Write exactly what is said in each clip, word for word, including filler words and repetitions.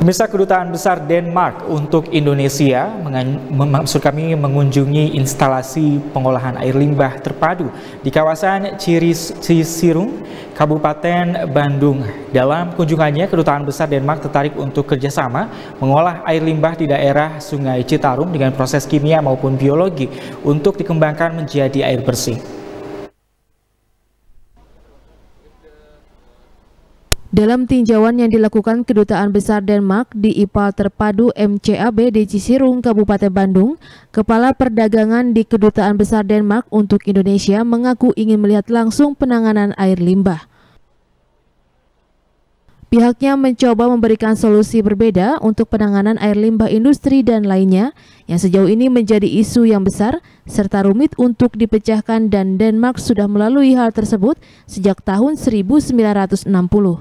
Pemirsa, Kedutaan Besar Denmark untuk Indonesia maksud kami mengunjungi instalasi pengolahan air limbah terpadu di kawasan Cisirung, Kabupaten Bandung. Dalam kunjungannya, Kedutaan Besar Denmark tertarik untuk kerjasama mengolah air limbah di daerah Sungai Citarum dengan proses kimia maupun biologi untuk dikembangkan menjadi air bersih. Dalam tinjauan yang dilakukan Kedutaan Besar Denmark di I P A L Terpadu M C A B di Cisirung, Kabupaten Bandung, Kepala Perdagangan di Kedutaan Besar Denmark untuk Indonesia mengaku ingin melihat langsung penanganan air limbah. Pihaknya mencoba memberikan solusi berbeda untuk penanganan air limbah industri dan lainnya yang sejauh ini menjadi isu yang besar serta rumit untuk dipecahkan, dan Denmark sudah melalui hal tersebut sejak tahun seribu sembilan ratus enam puluh.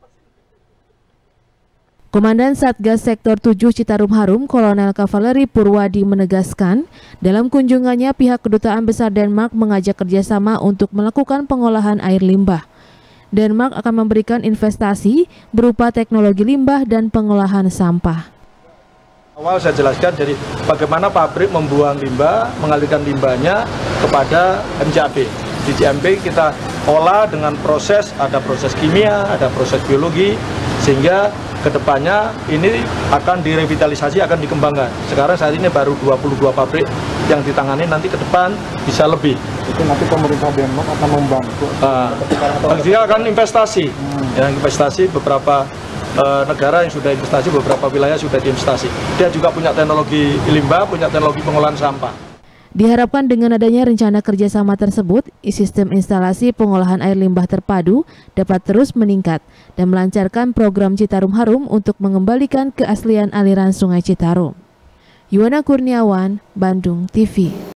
Komandan Satgas Sektor tujuh Citarum Harum, Kolonel Kavaleri Purwadi menegaskan, dalam kunjungannya pihak Kedutaan Besar Denmark mengajak kerjasama untuk melakukan pengolahan air limbah. Denmark akan memberikan investasi berupa teknologi limbah dan pengolahan sampah. Awal saya jelaskan dari bagaimana pabrik membuang limbah, mengalirkan limbahnya kepada M C A B. Di C M B kita olah dengan proses, ada proses kimia, ada proses biologi, sehingga kedepannya ini akan direvitalisasi, akan dikembangkan. Sekarang saat ini baru dua puluh dua pabrik yang ditangani, nanti ke depan bisa lebih. Itu nanti pemerintah Denmark akan membantu. Uh, dia akan investasi, hmm. ya, investasi beberapa uh, negara yang sudah investasi, beberapa wilayah sudah diinvestasi. Dia juga punya teknologi limbah, punya teknologi pengolahan sampah. Diharapkan dengan adanya rencana kerjasama tersebut, sistem instalasi pengolahan air limbah terpadu dapat terus meningkat dan melancarkan program Citarum Harum untuk mengembalikan keaslian aliran Sungai Citarum. Yuwana Kurniawan, Bandung T V.